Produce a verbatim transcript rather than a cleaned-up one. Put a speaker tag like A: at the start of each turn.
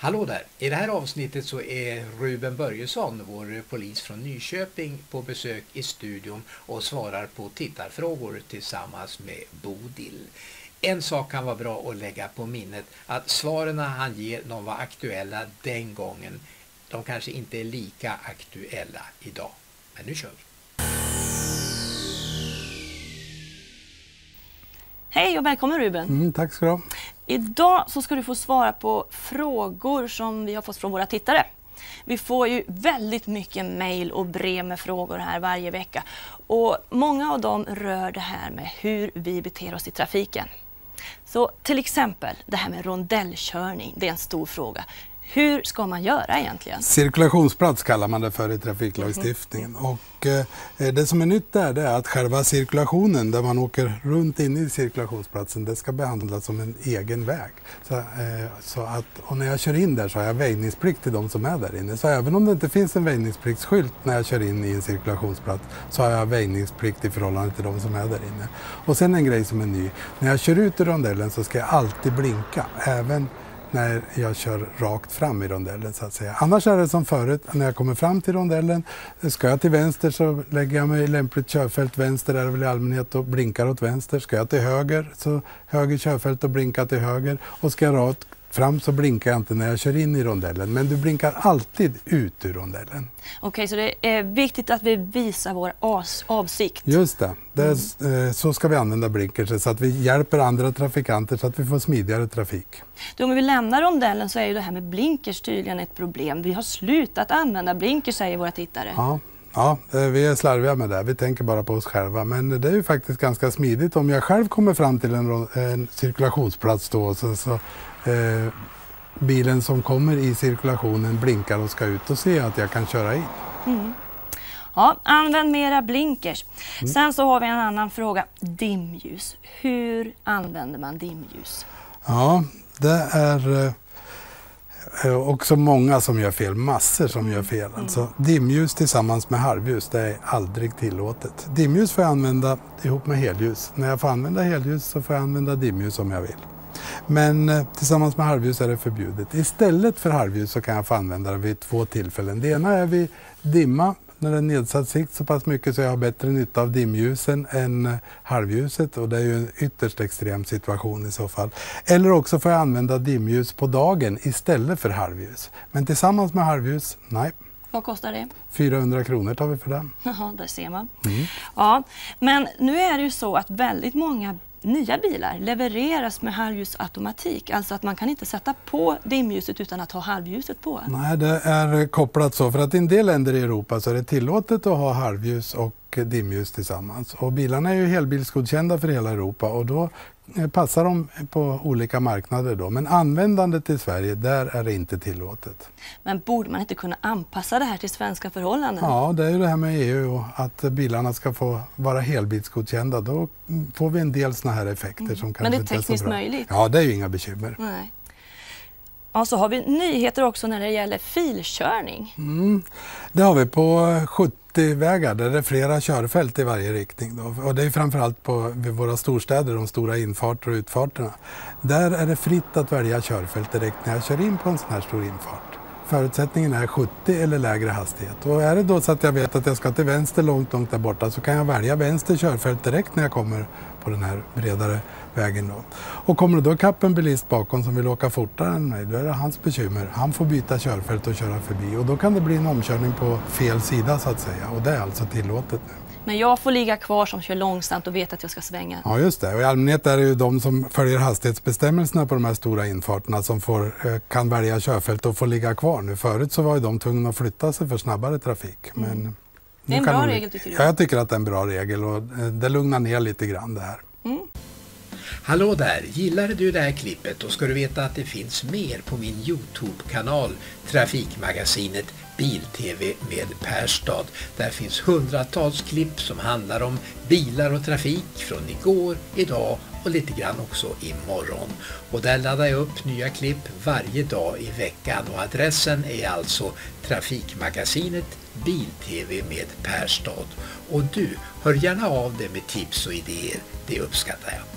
A: Hallå där! I det här avsnittet så är Ruben Börjesson, vår polis från Nyköping, på besök i studion och svarar på tittarfrågor tillsammans med Bodil. En sak kan vara bra att lägga på minnet, att svaren han ger, de var aktuella den gången. De kanske inte är lika aktuella idag. Men nu kör vi!
B: Hej och välkommen Ruben.
C: Mm, tack ska du ha.
B: Idag så ska du få svara på frågor som vi har fått från våra tittare. Vi får ju väldigt mycket mejl och brev med frågor här varje vecka. Och många av dem rör det här med hur vi beter oss i trafiken. Så till exempel det här med rondellkörning, det är en stor fråga. Hur ska man göra egentligen?
C: Cirkulationsplats kallar man det för i trafiklagstiftningen. Mm. Och eh, det som är nytt där det är att själva cirkulationen där man åker runt in i cirkulationsplatsen, det ska behandlas som en egen väg. Så, eh, så att, och när jag kör in där så har jag väjningsplikt till de som är där inne. Så även om det inte finns en väjningspliktsskylt när jag kör in i en cirkulationsplats så har jag väjningsplikt i förhållande till de som är där inne. Och sen en grej som är ny. När jag kör ut i rondellen så ska jag alltid blinka, även när jag kör rakt fram i rondellen så att säga. Annars är det som förut, när jag kommer fram till rondellen, ska jag till vänster så lägger jag mig i lämpligt körfält, vänster är det väl i allmänhet och blinkar åt vänster. Ska jag till höger så höger körfält och blinkar till höger, och ska jag rakt fram så blinkar jag inte när jag kör in i rondellen, men du blinkar alltid ut ur rondellen.
B: Okej, så det är viktigt att vi visar vår avsikt.
C: Just det, det är, mm. så ska vi använda blinkers så att vi hjälper andra trafikanter så att vi får smidigare trafik.
B: Då om vi lämnar rondellen så är ju det här med blinkers tydligen ett problem. Vi har slutat använda blinkers, säger våra tittare.
C: Ja. Ja, vi är slarviga med det. Vi tänker bara på oss själva. Men det är ju faktiskt ganska smidigt. Om jag själv kommer fram till en, en cirkulationsplats då, så, så eh, bilen som kommer i cirkulationen blinkar och ska ut, och se att jag kan köra in.
B: Mm. Ja, använd mera blinkers. Mm. Sen så har vi en annan fråga. Dimljus. Hur använder man dimljus?
C: Ja, det är... Eh, också många som gör fel, massor som gör fel. Alltså, dimljus tillsammans med halvljus, det är aldrig tillåtet. Dimljus får jag använda ihop med helljus. När jag får använda helljus så får jag använda dimljus om jag vill. Men eh, tillsammans med halvljus är det förbjudet. Istället för halvljus så kan jag få använda det vid två tillfällen. Det ena är vid dimma, när det är nedsatt sikt så pass mycket så jag har bättre nytta av dimljusen än halvljuset, och det är ju en ytterst extrem situation i så fall. Eller också får jag använda dimljus på dagen istället för halvljus. Men tillsammans med halvljus, nej.
B: Vad kostar det?
C: fyrahundra kronor tar vi för det.
B: Jaha, där ser man.
C: Mm.
B: Ja, men nu är det ju så att väldigt många nya bilar levereras med halvljusautomatik. Alltså att man kan inte sätta på dimljuset utan att ha halvljuset på.
C: Nej, det är kopplat så. För att i en del länder i Europa så är det tillåtet att ha halvljus och dimljus tillsammans. Och bilarna är ju helbilsgodkända för hela Europa, och då passar de på olika marknader då. Men användandet i Sverige, där är det inte tillåtet.
B: Men borde man inte kunna anpassa det här till svenska förhållanden?
C: Ja, det är ju det här med E U och att bilarna ska få vara helbilsgodkända. Då får vi en del såna här effekter mm. som kanske
B: Men det är
C: inte är
B: tekniskt
C: så bra.
B: möjligt?
C: Ja, det är ju inga bekymmer.
B: Nej. Ja, så har vi nyheter också när det gäller filkörning.
C: Mm. Det har vi på sjuttio-vägar där det är flera körfält i varje riktning. Då. Och det är framförallt på vid våra storstäder, de stora infarter och utfarterna. Där är det fritt att välja körfält direkt när jag kör in på en sån här stor infart. Förutsättningen är sjuttio eller lägre hastighet. Och är det då så att jag vet att jag ska till vänster långt, långt där borta, så kan jag välja vänster körfält direkt när jag kommer på den här bredare vägen då. Och kommer det då kapp en bilist bakom som vill åka fortare än mig, då är det hans bekymmer. Han får byta körfält och köra förbi, och då kan det bli en omkörning på fel sida så att säga, och det är alltså tillåtet nu.
B: Men jag får ligga kvar som kör långsamt och vet att jag ska svänga.
C: Ja, just det. Och i allmänhet är det ju de som följer hastighetsbestämmelserna på de här stora infarterna som får, kan välja körfält och får ligga kvar nu. Förut så var ju de tvungna att flytta sig för snabbare trafik. Men
B: mm. Det är en bra de... regel, tycker du?
C: Ja, jag tycker att det är en bra regel, och det lugnar ner lite grann det här.
B: Mm.
A: Hallå där, gillade du det här klippet och ska du veta att det finns mer på min YouTube-kanal Trafikmagasinet Bil-T V med Perstad. Där finns hundratals klipp som handlar om bilar och trafik från igår, idag och lite grann också imorgon. Och där laddar jag upp nya klipp varje dag i veckan, och adressen är alltså Trafikmagasinet Bil-T V med Perstad. Och du, hör gärna av dig med tips och idéer, det uppskattar jag.